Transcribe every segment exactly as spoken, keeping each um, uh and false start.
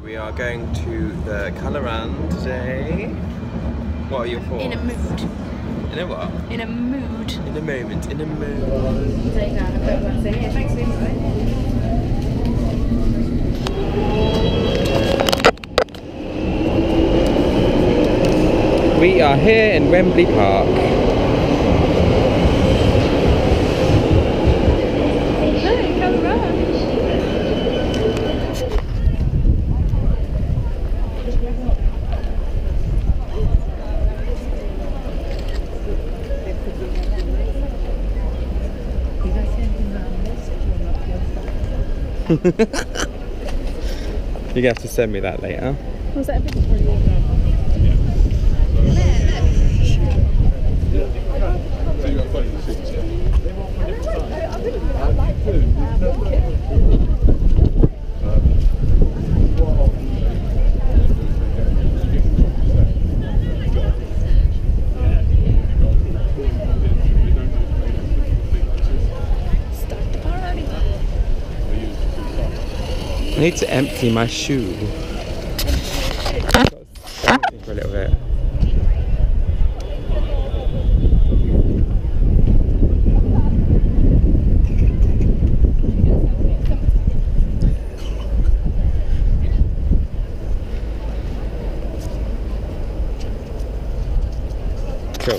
We are going to the Coloran today. What are your thoughts? In a mood. In a what? In a mood. In a moment, in a mood. Take that. Yeah, thanks for the invite. We are here in Wembley Park. Hey, Coloran. You're gonna have to send me that later. Was that a bit? I need to empty my shoe. For a little bit. Cool.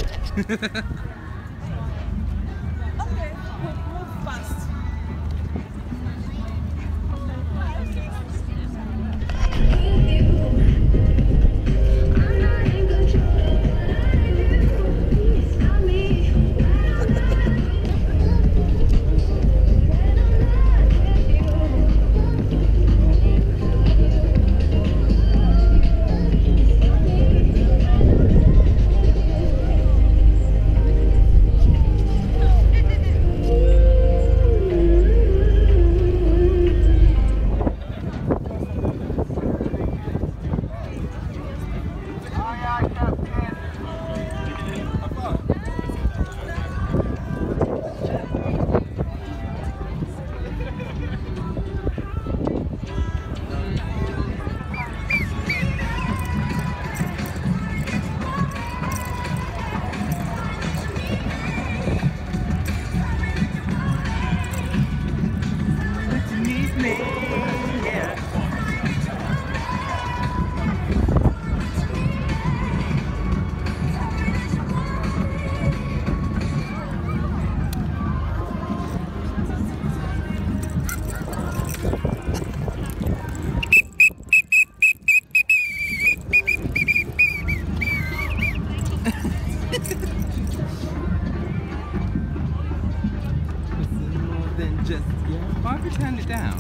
Just, yeah. Why have you turned it down?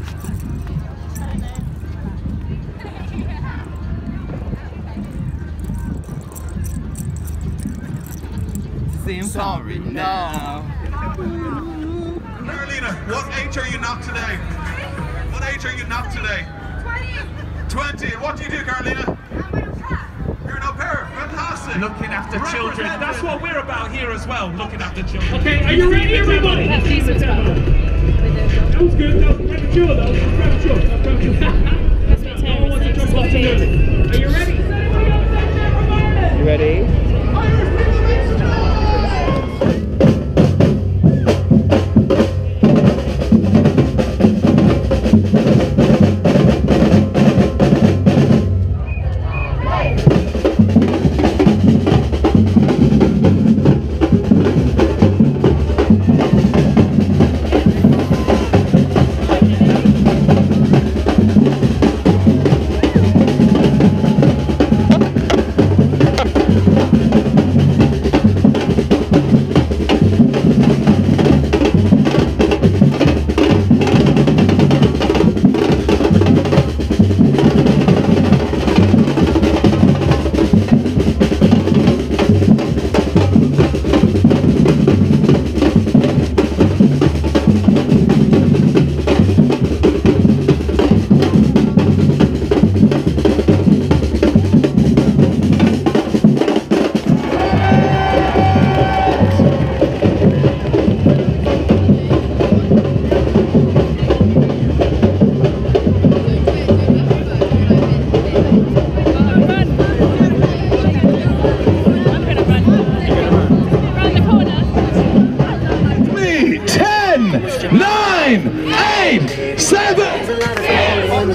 See, I'm sorry now. Carolina, what age are you not today? What age are you not today? twenty. twenty. What do you do, Carolina? You're an au pair. Fantastic. Looking after Right, children. right, That's right. what we're about here as well, looking after children. Okay, are you ready, everybody? That was good. That was premature, though. That was premature. That was premature. No one wants to jump off too early. Are you ready? You ready?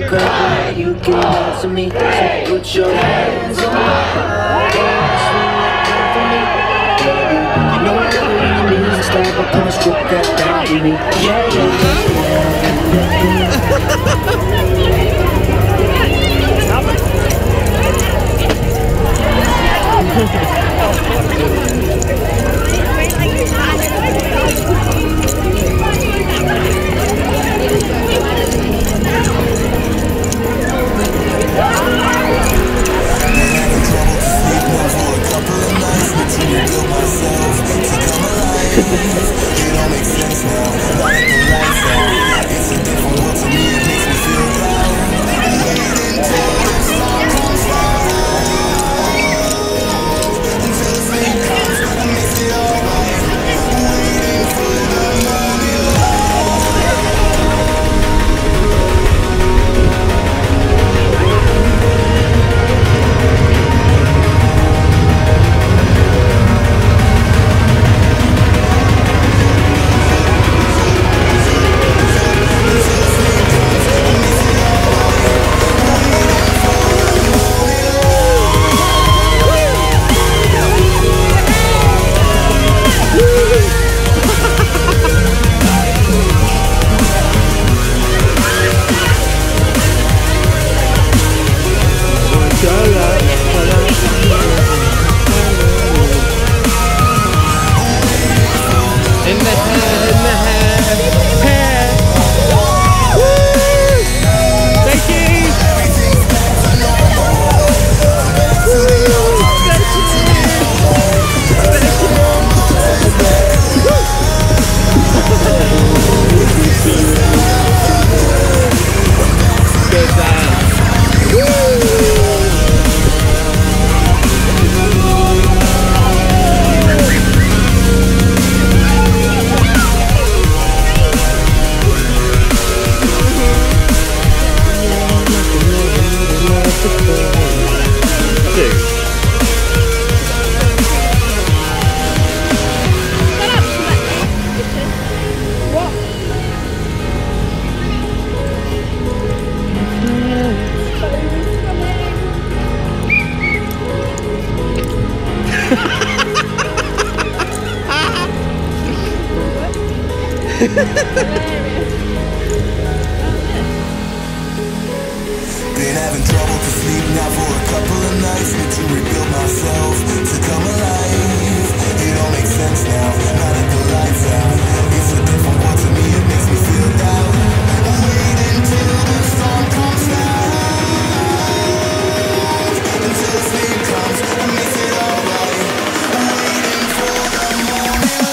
girl, you give it to me. So put your hands on my heart. You know I never really need to stop, but come and strip that down to me. Yeah, Been having trouble to sleep now for a couple of nights. Need to rebuild myself to come alive. It all makes sense now, now that the lights out. It's a different world to me, it makes me feel down. Wait until the storm comes down, until sleep comes and makes it alright. Waiting for the morning.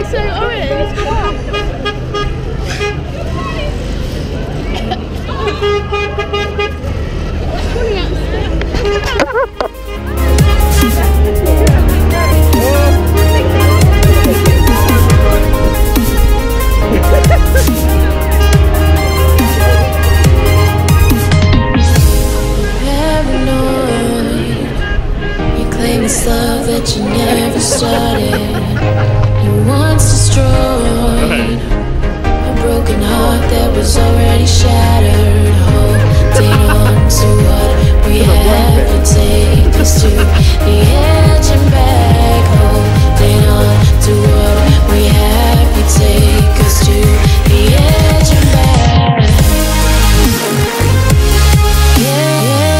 It's so orange. Come on. This love that you never started, you once destroyed a broken heart that was already shattered. Holding on to what we have to take us to the edge and back. Holding on to what we have to take us to the edge and back. Yeah, yeah.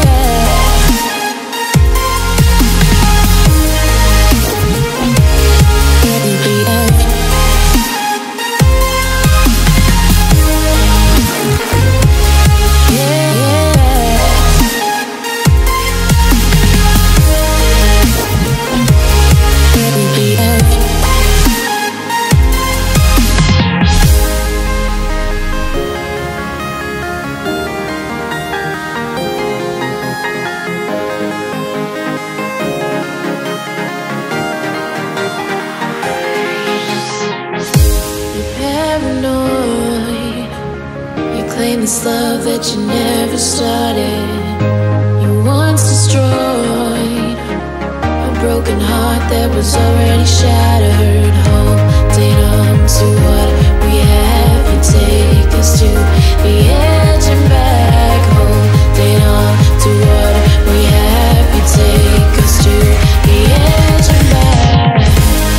This love that you never started, you once destroyed a broken heart that was already shattered. Holding on to what we have and take us to the edge and back. Holding on to what we have and take us to the edge and back.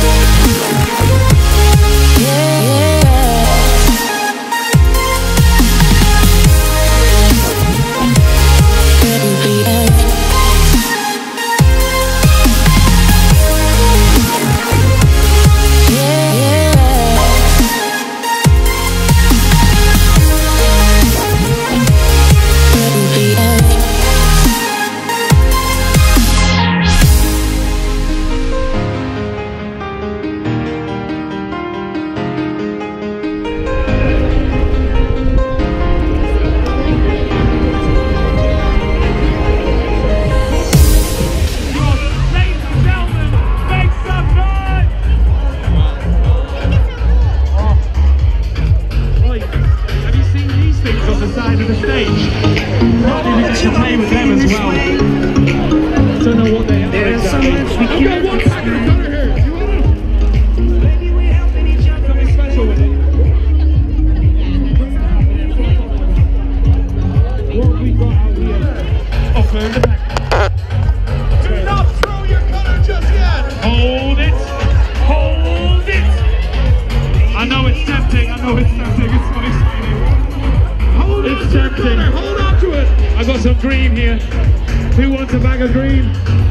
Yeah, yeah. Green here. Who wants a bag of green?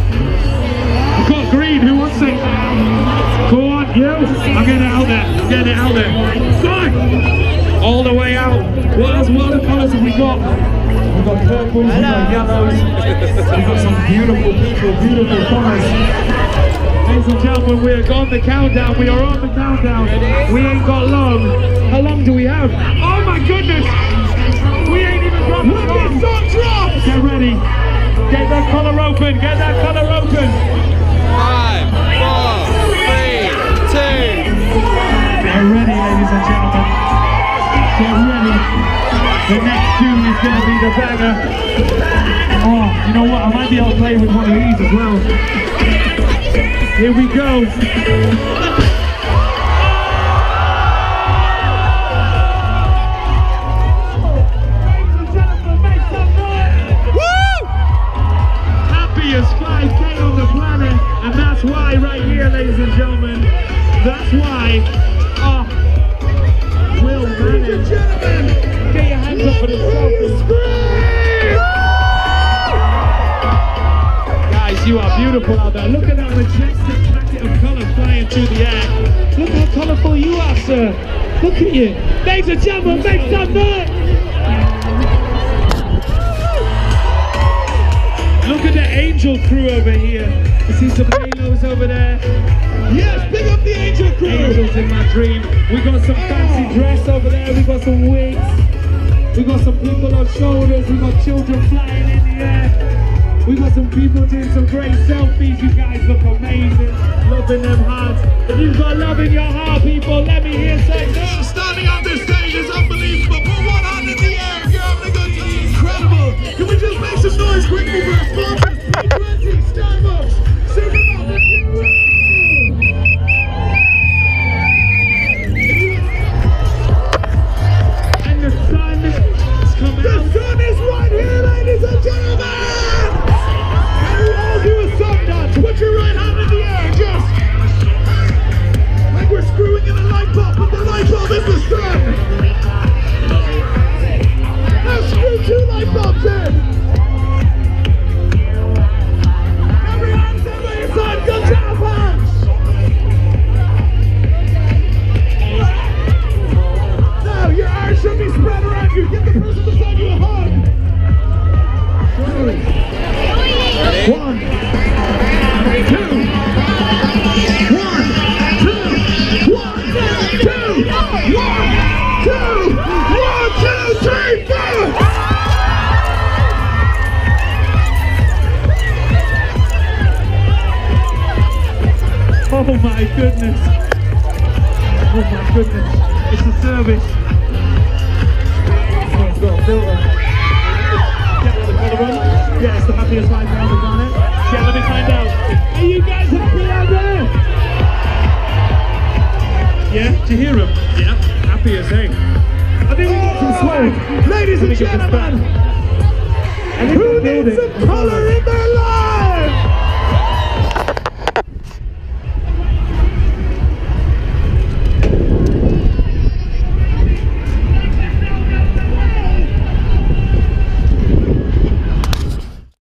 I've got green. Who wants it? Go on, you. I'm getting it out there. I'm getting it out there. Go! All the way out. What else? What other colours have we got? We've got purples, we've got yellows. We've got some beautiful people, beautiful colours. Ladies and gentlemen, we're on the countdown. We are on the countdown. We ain't got long. How long do we have? Oh my goodness! We ain't even dropped it on. Drop! Get ready. Get that collar open. Get that collar open. Five, four, three, two. Get ready, ladies and gentlemen. Get ready. The next tune is going to be the banger. Oh, you know what? I might be able to play with one of these as well. Here we go. five K on the planet, and that's why right here, ladies and gentlemen, that's why oh, we'll manage. Get your hands up for the selfie. Guys, you are beautiful out there. Look at that majestic packet of colour flying through the air. Look how colourful you are, sir. Look at you. Ladies and gentlemen, make some noise. Look at the angel crew over here. You see some halos over there. Yes, big up the angel crew. Angels in my dream. We got some fancy dress over there. We got some wigs. We got some people on shoulders. We got children flying in the air. We got some people doing some great selfies. You guys look amazing. Loving them hearts. If you've got love in your heart, people, let me hear say no. Standing on this stage is unbelievable. Put one hand in the air if you're having a good time. Incredible. Can we just make some noise quickly for our sponsors? P twenty, Starbucks, Superman, and you. And the sun is coming The out. sun is right here, ladies and gentlemen. Can we all do a sun dance? Put your right hand in the air, just like we're screwing in a light bulb, but the light bulb is the sun. Now screw two light bulbs in. Every hand stand by your side, good job, hands. Now your arms should be spread around you. Give the person beside you a hug. One, two, one, two, one, two, one, two, one, two, three, four. Oh my goodness. Oh my goodness. It's a service. Oh, it's got a filter. Yeah, the colour run. Yeah, it's the happiest life now we've done it. Yeah, let me find out. Are you guys happy out there? Yeah, do you hear them? Yeah, happy as hey. I think we got some swag. Ladies and gentlemen, who needs some colour in their